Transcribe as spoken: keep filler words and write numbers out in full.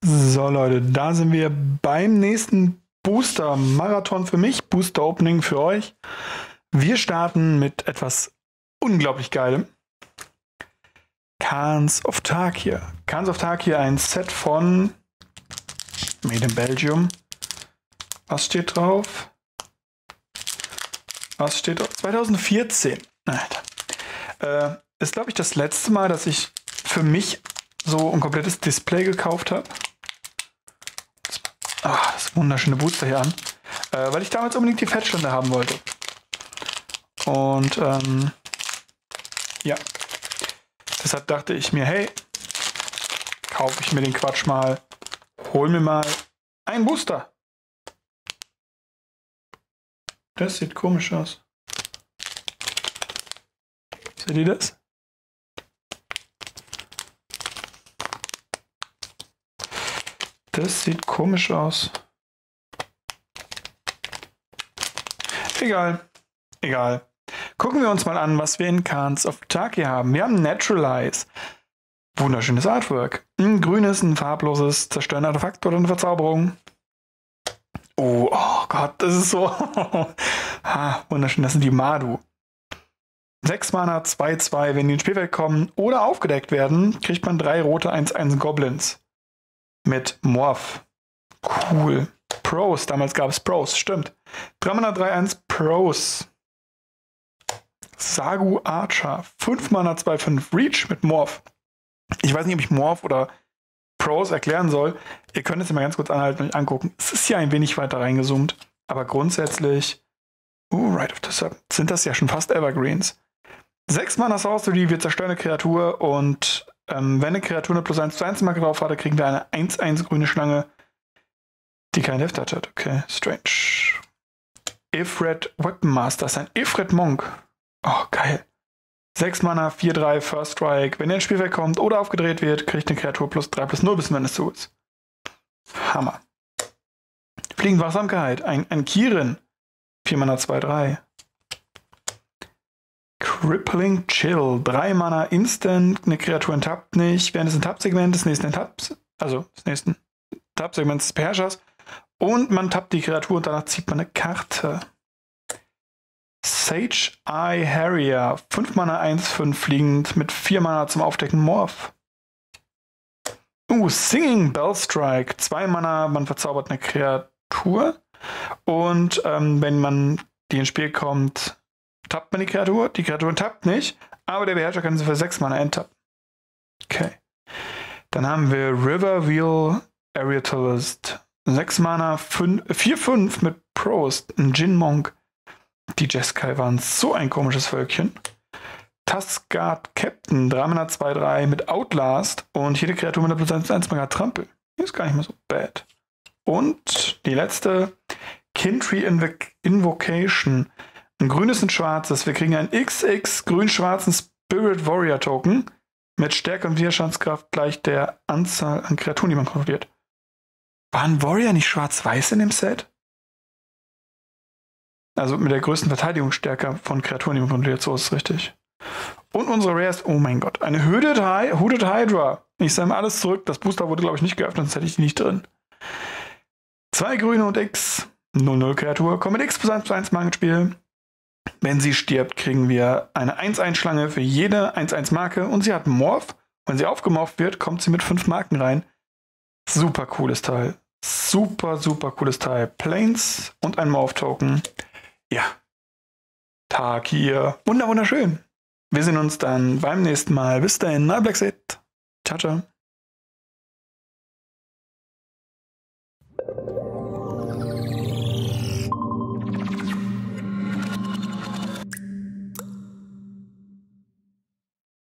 So Leute, da sind wir beim nächsten Booster-Marathon für mich, Booster-Opening für euch. Wir starten mit etwas unglaublich Geilem. Khans of Tarkir. Khans of Tarkir, ein Set von Made in Belgium. Was steht drauf? Was steht drauf? zwanzig vierzehn. Alter. Äh, ist, glaube ich, das letzte Mal, dass ich für mich so ein komplettes Display gekauft habe. Ah, das wunderschöne Booster hier an. Äh, weil ich damals unbedingt die Fettstände haben wollte. Und ähm, ja. Deshalb dachte ich mir, hey, kaufe ich mir den Quatsch mal. Hol mir mal einen Booster. Das sieht komisch aus. Seht ihr das? Das sieht komisch aus. Egal. Egal. Gucken wir uns mal an, was wir in Khans of Tarkir haben. Wir haben Naturalize. Wunderschönes Artwork. Ein grünes, ein farbloses, zerstörendes Artefakt oder eine Verzauberung. Oh, oh Gott, das ist so. Ha, wunderschön, das sind die Madu. sechs Mana, zwei zwei, wenn die ins Spielfeld kommen oder aufgedeckt werden, kriegt man drei rote eins eins Goblins. Mit Morph. Cool. Pros, damals gab es Pros, stimmt. drei Mana, drei eins Pros. Sagu Archer. fünf Mana, zwei fünf Reach mit Morph. Ich weiß nicht, ob ich Morph oder Pros erklären soll. Ihr könnt es mal ganz kurz anhalten und angucken. Es ist ja ein wenig weiter reingezoomt, aber grundsätzlich uh, right of the Sun, sind das ja schon fast Evergreens. sechs Mana Sorcery, wir zerstören eine Kreatur und ähm, wenn eine Kreatur eine plus eins zu eins Marke drauf hatte, kriegen wir eine eins eins grüne Schlange, die kein Lift-Touch hat. Okay, strange. Ifrit Weapon Master ist ein Ifrit Monk. Oh, geil. sechs Mana, vier drei, First Strike. Wenn er ins Spielfeld kommt oder aufgedreht wird, kriegt eine Kreatur plus drei plus null, bis wenn es zu ist. Hammer. Fliegenwachsamkeit. Ein, ein Kirin. vier Mana, zwei drei. Crippling Chill. drei Mana Instant. Eine Kreatur enttappt nicht. Während des Enttapp-Segments des nächsten Enttapp, also des nächsten Enttapp-Segments des Beherrschers. Und man tappt die Kreatur und danach zieht man eine Karte. Sage Eye Harrier. fünf Mana, eins fünf fliegend mit vier Mana zum Aufdecken Morph. Uh, Singing Bellstrike. zwei Mana, man verzaubert eine Kreatur. Und ähm, wenn man die ins Spiel kommt, tappt man die Kreatur. Die Kreatur tappt nicht, aber der Beherrscher kann sie für sechs Mana enttappen. Okay. Dann haben wir Riverwheel Ariatalist. sechs Mana, vier fünf mit Pros. Ein Jin Monk. Die Jeskai waren so ein komisches Völkchen. Taskard Captain, drei Mana, zwei drei mit Outlast und jede Kreatur mit einer plus eins zu eins Marker Trampel. Die ist gar nicht mehr so bad. Und die letzte, Kintree Invo- Invocation. Ein grünes und schwarzes. Wir kriegen einen X X grün-schwarzen Spirit Warrior Token mit Stärke und Widerstandskraft gleich der Anzahl an Kreaturen, die man kontrolliert. War ein Warrior nicht schwarz-weiß in dem Set? Also mit der größten Verteidigungsstärke von Kreaturen, die man kontrolliert, so ist es richtig. Und unsere Rare ist, oh mein Gott, eine Hooded, Hy- Hooded Hydra. Ich sage mal alles zurück, das Booster wurde, glaube ich, nicht geöffnet, sonst hätte ich die nicht drin. Zwei grüne und X, null null Kreatur, kommt mit X plus eins plus eins Marken ins Spiel. Wenn sie stirbt, kriegen wir eine eins eins Schlange für jede eins eins Marke und sie hat Morph. Wenn sie aufgemorpht wird, kommt sie mit fünf Marken rein. Super cooles Teil. Super, super cooles Teil. Planes und ein Morph-Token. Ja. Tarkir. Wunder, wunderschön. Wir sehen uns dann beim nächsten Mal. Bis dahin. Na, Black Set. Ciao, ciao.